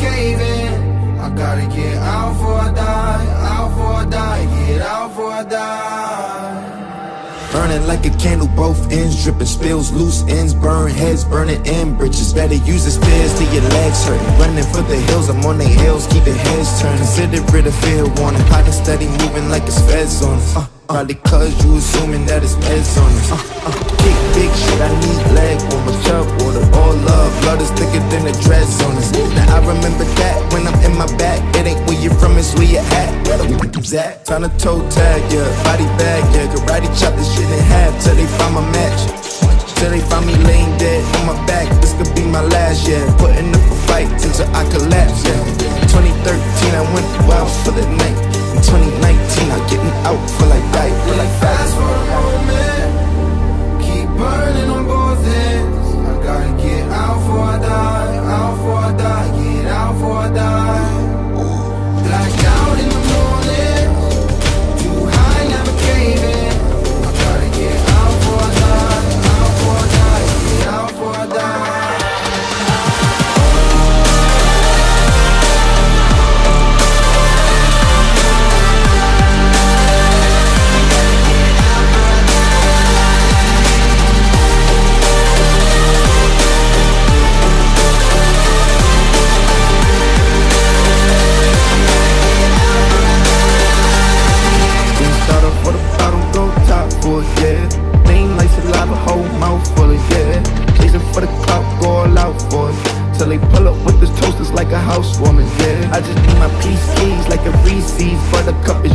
cave in. I gotta get out before I die, out before I die, get out before I die. Burning like a candle, both ends dripping, spills, loose ends, burn heads, burning in bridges. Better use the stairs till your legs hurting. Running for the hills, I'm on the hills, keeping heads turning. Consider it a fair warning, pocket steady moving like it's feds on us. Probably cause you assuming that it's meds on us. Kick big shit, I need leg warmers, chub water, all love, blood is thicker than the dreads on us. Now I remember that when I'm in my back, it ain't where you're from, it's where you're at. Where the f***'s at? Time to toe tag, yeah, body bag, yeah, karate chop this shit in half till they find my match. Till they find me laying dead on my back, this could be my last, yeah. Putting up a fight until I collapse, yeah. 2013 I went wild for the night. In 2019 I'm getting out, feel like die, feel like fast for a moment, keep burning on both ends. I gotta get out before I die, out before I die, get out before I die. Blacked out in the morning, too high, never cave in. I gotta get out before I die, out before I die, get out before I die. Yeah, name like saliva, whole mouth full of, yeah. Chasing for the clout, go all out for it. Till they pull up with this toasters like a housewarming, yeah. I just need my peace keys like a Reese's, buttercup is